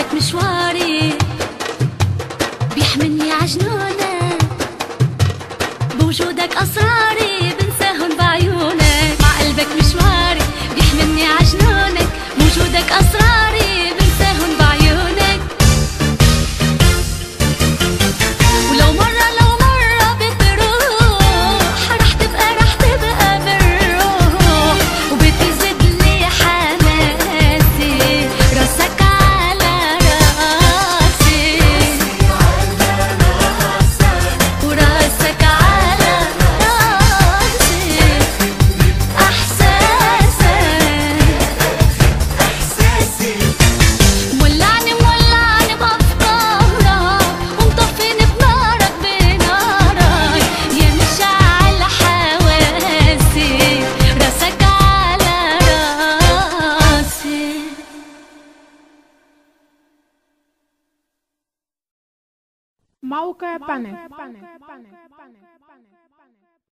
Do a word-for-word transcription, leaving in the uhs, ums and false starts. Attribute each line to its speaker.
Speaker 1: قلبك مشواري بيحملني عجنونك، بوجودك أسراري بنساهن بعيونك. مع قلبك مشواري بيحملني عجنونك، بوجودك أسراري بنساهن بعيونك. ولو مرة لو مرة بتروح رح تبقى رح تبقى بالروح، وبتزيدلي حماسي راسك على راسي وراسك على راسي. احساسك مولعني مولعني بأفكارك، ومطفيني بنارك بنارك، يا مشعل حواسي راسك على راسي.
Speaker 2: موقع بانك.